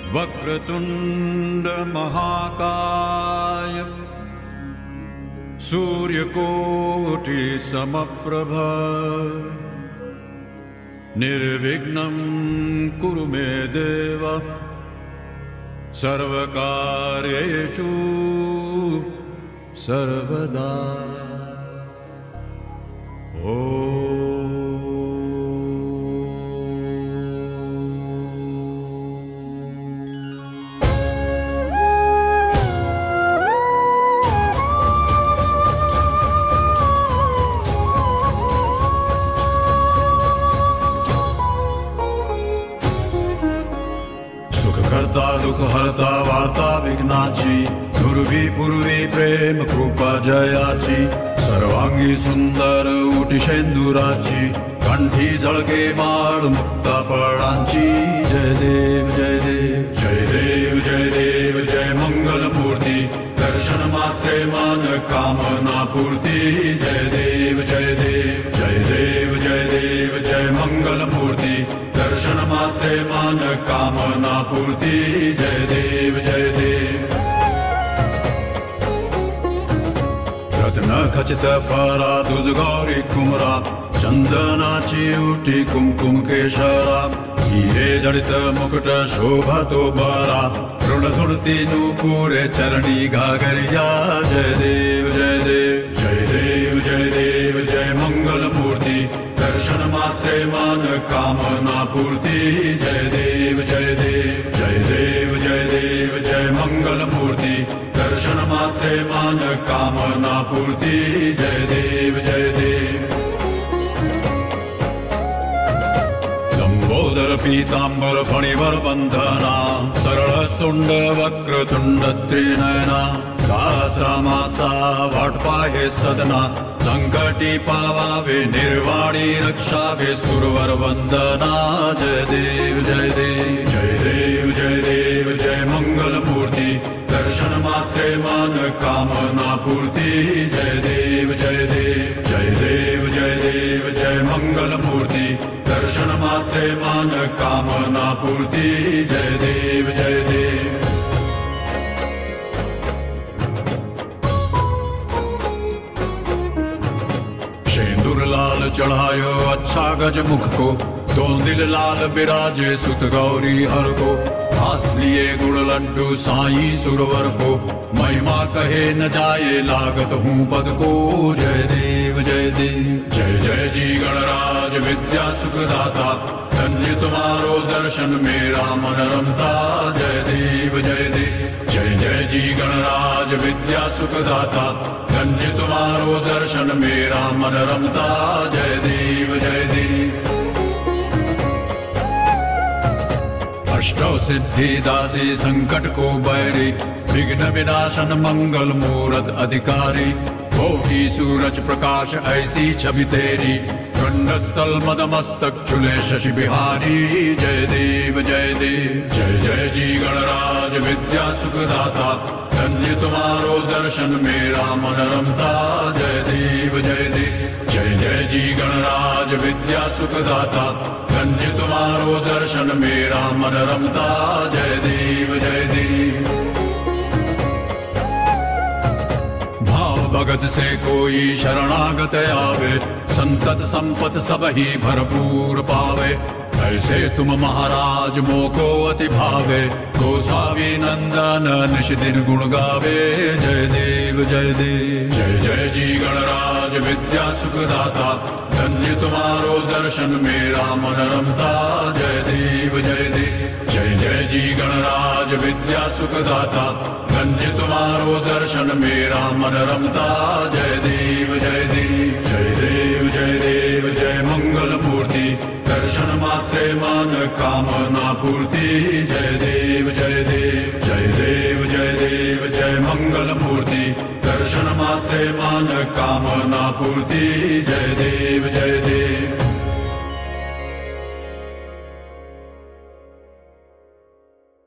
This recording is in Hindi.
वक्रतुंड महाकाय सूर्यकोटि समप्रभ निर्विघ्नं कुरु मे देव सर्वकार्येषु सर्वदा। करता दुख हरता वार्ता विघ्नाची दुर्वी पूर्वी प्रेम कृपा जयाची सर्वांगी सुंदर उटी शेंदुराची कंठी झळके माळ मुक्ता फळांची जय देव जय देव जय देव जय देव जय मंगल मूर्ती दर्शन मात्रे मान कामना पूर्ती जय देव जय देव जय देव जय देव जय मंगल मूर्ती दर्शन मात्रे मान कामना पूर्ती जय देव जय देव। रत्न खचित फरा तुझ गौरी कुमरा चंदनाची उठी कुमकुम केशरा हिरे जडित मुकुट शोभा तो बरा ऋण सुरती नूपुरे चरणी घागरिया जय देव जय देव जय देव जय देव जय मंगल मूर्ती दर्शन मात्रे मान कामना पूर्ती जय देव जय देव जय देव जय देव जय मंगल मूर्ती दर्शन मात्रे मान कामना पूर्ती जय देव जय देव। लंबोदर पीतांबर फणिवर बंधना सरळ सुंड वक्रतुंड त्रिनयना दासरामाचा वाटपा हे सदना संकटी पावावे निर्वाणी रक्षावे सुरवर वंदना जय देव जय देव जय देव जय देव जय मंगल मूर्ती दर्शन मात्रे मान कामना पूर्ती जय देव जय देव जय देव जय देव जय मंगल मूर्ती दर्शन मात्रे मान कामना पूर्ती जय देव जय देव। शेंदूर लाल चढ़ायो अच्छा गज मुख को दो दिल लाल बिराजे सुत गौरी हर को हाथ लिए गुड़ लड्डू साई सुरवर को महिमा कहे न जाए लागत हूँ पद को जय देव जय देव जय जय जी गणराज विद्या सुखदाता धन्य तुम्हारो दर्शन मेरा मन रमता जय देव जय देव जय जय जी गणराज विद्या सुखदाता धन्य तुम्हारो दर्शन मेरा मन रमता जय देव जय देव। अष्टौ सिद्धि दासी संकट को बैरी विघ्न विनाशन मंगल मूरत अधिकारी होगी सूरज प्रकाश ऐसी छवि तेरी खंडस्थल मदमस्तक चुले शशि बिहारी जय देव जय देव जय जय जी गणराज विद्या सुखदाता धन्य तुम्हारो दर्शन मेरा मन रमता जय देव जय देव जय जय जी गणराज विद्या सुखदाता धन्य तुम्हारो दर्शन मेरा मन रमता जय देव जय देव। भाव भगत से कोई शरणागत आवे संतत संपत सब ही भरपूर पावे ऐसे तुम महाराज मोको अति भावे गोसावी नंदन निश दिन गुण गावे जय देव जय देव जय जय जी गणराज विद्या सुखदाता धन्य तुम्हारो दर्शन मेरा मन रमता जय देव जय देव जय जय जी गणराज विद्या सुखदाता धन्य तुम्हारो दर्शन मेरा मन रमता जय देव जय देव जय देव जय देव जय मंगल मूर्ति दर्शन मात्रे मान कामना पूर्ति जय देव जय देव जय देव जय देव जय मंगल मूर्ति दर्शन मात्रे मान कामना पूर्ति जय देव जय देव।